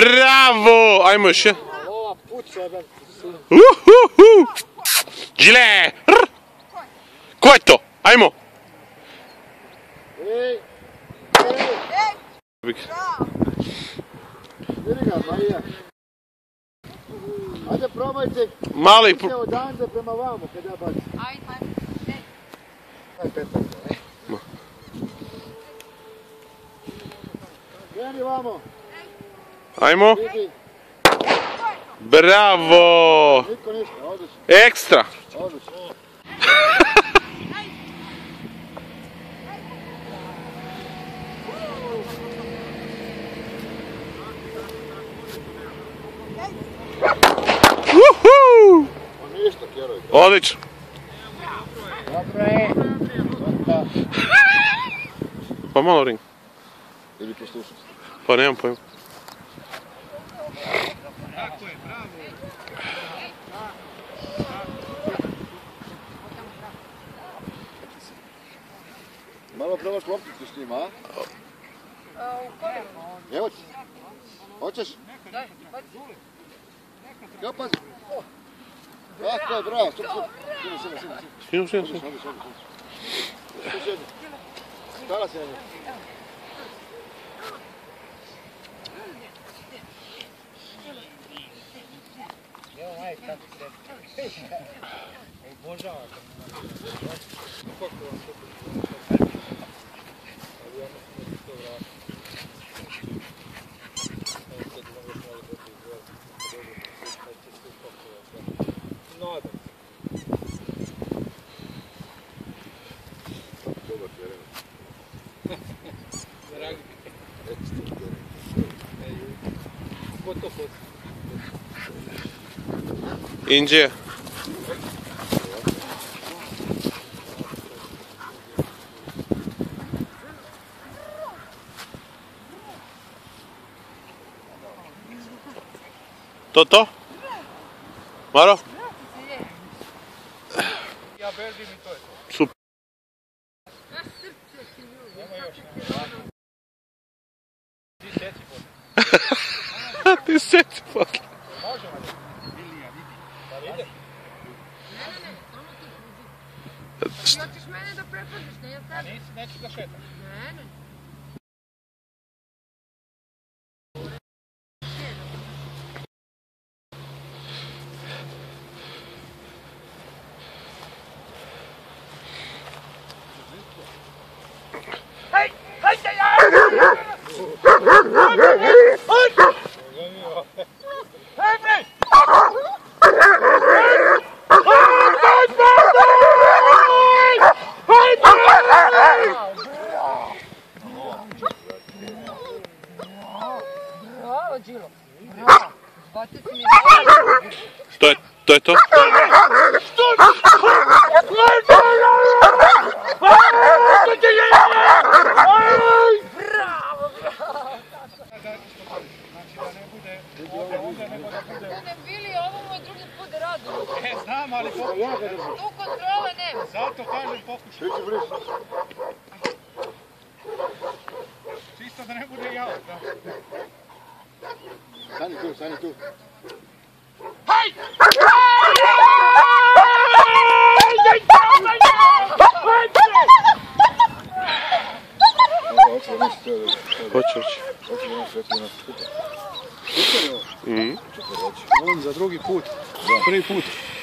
Bravo! Ajmo još je. Ova puca da... Gile! Ko je to? Ajmo! Ej! Vidi ga, Marija. Ajde probajte. Mali... Pucaj odande prema vamo kad ja bacim. Ajde. Aj Petar. Kreni vamo. Ajmo! Vidi. Bravo! Niko ništa, odlično. Ekstra! Odlično. Ništa, Kjeroj. Odlično! Dobro je. Pa malo ring. Ili poslušam. Pa nemam pojma. Malo probaš lopticu s njima, a? Evo ti. Hoćeš? Ja pazi. Tako je, bravo. Sinu. Stala se jedno. Obožava. Inđe. To? Maro? Ja bežim i to je to. Super. Ti seci posle. Ti seci posle. Možemo li? Ilija, vidi. Pa ide? Ti hoćeš mene da prepaziš, ne ja A tebe. neću da šetam. Ne. Bravo, Đilo. Bravo. Zbate si mi dobro. To je to? Ne bili, ovo moj drugi put da radim. Znam, ali pokušaj. Tu kontrole nema. Zato kažem pokušaj. Bići blizu. Čisto da ne bude jao. Stani tu. Hoće. Volim za drugi put. Prvi put.